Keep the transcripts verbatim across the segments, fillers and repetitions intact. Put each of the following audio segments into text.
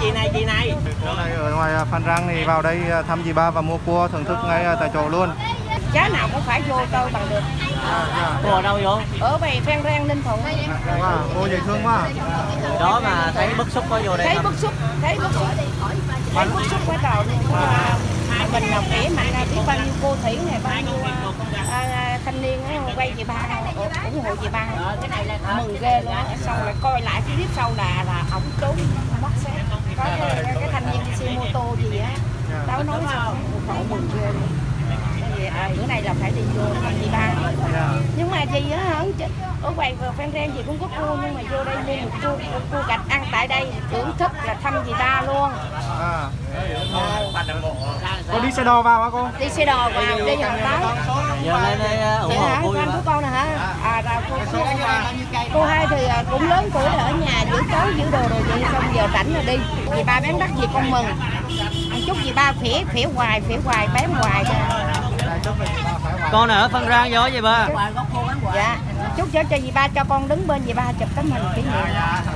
chị này, chị này. Chỗ này ở ngoài Phan Rang thì vào đây thăm dì ba và mua cua thưởng thức ngay tại chỗ luôn. Giá nào cũng phải vô câu bằng được. Cua ở đâu vô? Ở về Phan Rang Ninh Thuận. Wow, ô dễ thương quá. Đó mà thấy bức xúc có vô đây thấy không? bức xúc, thấy bức xúc, thấy bức xúc quá trời luôn. À, mình là khỏe mạnh là biết bao nhiêu cô thủy này, bao nhiêu à, thanh niên quay chị ba, ủng hộ chị ba, mừng ghê luôn. Xong rồi coi lại cái clip sau là là ổng trốn bắt xe, có cái, cái thanh niên đi xe mô tô gì á, tao nói sao cậu mừng ghê luôn. À, bữa nay là phải đi vô thăm chị ba. Nhưng mà gì á ở ngoài Phan Rang gì cũng có cua, nhưng mà vô đây mua một cua cua gạch ăn tại đây thưởng thức là thăm chị ba luôn. À. Cô đi xe đò vào hả cô? Đi xe đò vào, đi hàng tới. Giờ lên đây ủng hộ cô anh của con nè hả? À là cô, cô, cô hai thì cũng lớn tuổi ở nhà giữ tối giữ đồ rồi vậy, xong giờ rảnh rồi đi. Chị ba bán đắt gì con mừng. Chúc chị ba khỏe khỏe hoài, khỏe hoài, bán hoài. Con ở Phan Rang vô gì ba? Dạ, chúc cho cho dì ba cho con đứng bên dì ba chụp tấm hình kỷ niệm.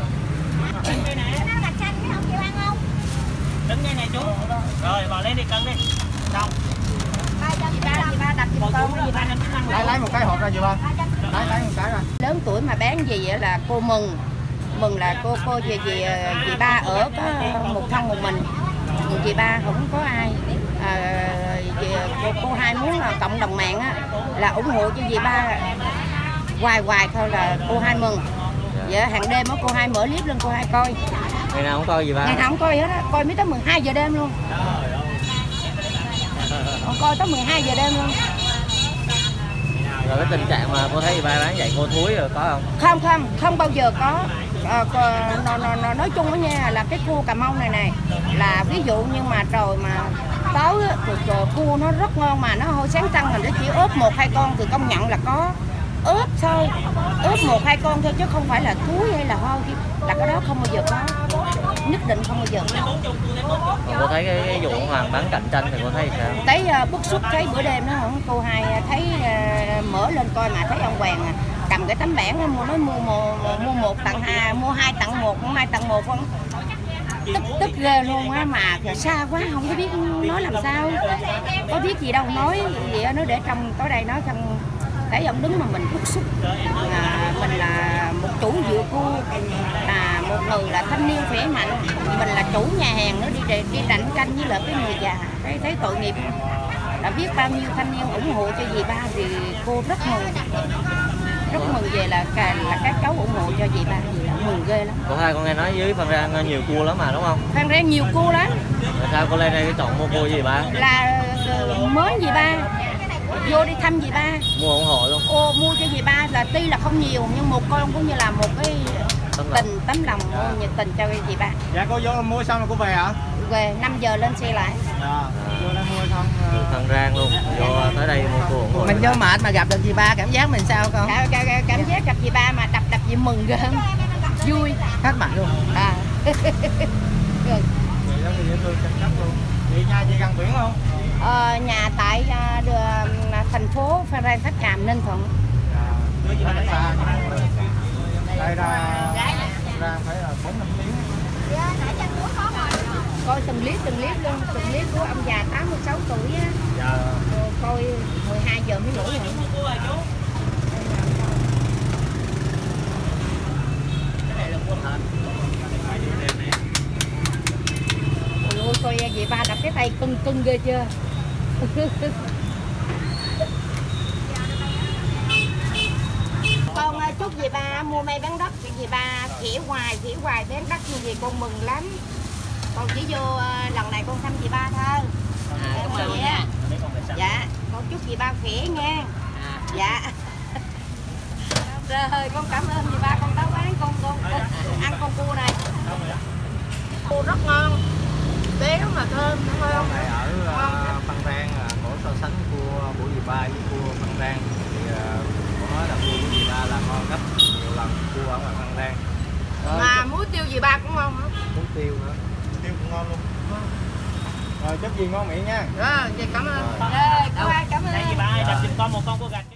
Đứng ngay này chú. Rồi vào lên đi cân đi. Xong. Dì ba, dì ba đặt giùm con dì ba. Lấy lấy một cái hộp ra dì ba. Lấy lấy một cái ra. Lớn tuổi mà bán gì vậy là cô mừng. Mừng là cô cô dì dì dì ba ở có một thân một mình. Dì ba không có ai. À, cô, cô hai muốn là cộng đồng mạng á, là ủng hộ cho dì ba hoài hoài thôi là cô hai mừng. Dạ hàng đêm á cô hai mở clip lên cô hai coi. Ngày nào không coi gì ba? Ngày nào không coi hết á, coi mới tới mười hai giờ đêm luôn. Còn coi tới mười hai giờ đêm luôn. Rồi cái tình trạng mà cô thấy dì ba bán vậy cô thúi rồi có không? Không không, không bao giờ có. À, nó, nó, nó, nói chung đó nha là cái cua Cà Mau này này là ví dụ như mà trời mà tối thì cua nó rất ngon mà nó hơi sáng trăng mình nó chỉ ướp một hai con thì công nhận là có ướp thôi, ướp một hai con thôi chứ không phải là thúi hay là hôi, là cái đó không bao giờ có, nhất định không bao giờ có. Cô thấy cái, cái vụ Hoàng bán cạnh tranh thì cô thấy sao? Thấy uh, bức xúc, thấy bữa đêm đó không cô hai thấy uh, mở lên coi mà thấy ông Hoàng cầm cái tấm bảng mua nói mua một mua một tặng hai, mua hai tặng một, mua hai tặng một không? Tức tức ghê luôn á, mà xa quá không có biết nói làm sao, có biết gì đâu nói gì đó, nó để trong tới đây nói trong thấy ông đứng mà mình bức xúc. À, mình là một chủ vựa cua, là một người là thanh niên khỏe mạnh, mình là chủ nhà hàng nó đi đi cạnh tranh với lại cái người già, thấy thấy tội nghiệp. Đã biết bao nhiêu thanh niên ủng hộ cho dì ba thì cô rất mừng, rất mừng về là cả là các cháu ủng hộ cho dì ba, dì là mừng ghê lắm. Cô hai con nghe nói dưới Phan Rang nhiều cua lắm mà đúng không? Phan Rang nhiều cua lắm. Rồi sao cô lên đây chọn mua cua gì ba? Là mến dì ba, vô đi thăm dì ba, mua ủng hộ luôn. Ô, mua cho dì ba là tuy là không nhiều nhưng một con cũng như là một cái tấm tình tấm lòng nhiệt tình cho dì ba. Dạ cô vô mua xong rồi cô về hả? Về năm giờ lên xe lại. Dạ, vô đây mua xong Phan Rang luôn, vô tới đây mua cua ủng hộ. Mình vô mệt mà gặp được dì ba cảm giác mình sao con? Cảm, cảm, cảm giác gặp dì ba mà đập đập gì mừng ghê, vui Hết mặt luôn. à. vậy đó thì dễ thương chăm sóc luôn. Chị nhà chị gần biển không? Ờ, nhà tại uh, đường, thành phố Phan Rang Tháp Tràm Ninh Thuận. À, rất xa. Đây ra ra phải là bốn năm tiếng. Coi từng clip từng clip luôn, từng clip của ông già tám mươi sáu tuổi á. Dạ. Rồi coi mười hai giờ mới ngủ rồi. Ôi coi vậy ba đập cái tay cưng cưng ghê chưa. Con chúc dì ba mua may bán đất thì dì ba khỉa hoài khỉa hoài bán đất như gì con mừng lắm. Con chỉ vô uh, lần này con thăm dì ba thôi. À, cảm ơn nha. Dạ, con chúc dì ba khỏe nha. À. Dạ. Rồi con cảm ơn dì ba, con táo bán con con ăn con cua này. Cua rất ngon, béo mà thơm, đúng không? Ở uh, Phan Rang có so sánh cua của dì ba với cua Phan Rang thì uh, có nói là cua của dì ba là ngon gấp nhiều lần cua ở ngoài Phan Rang. Mà muối tiêu dì ba cũng ngon hả? Muối tiêu nữa, tiêu cũng ngon luôn. Rồi chúc gì ngon miệng nha. Rồi, cảm ơn. Rồi, cảm ơn. Đây dì ba ơi, đập giùm con một con cua gạch.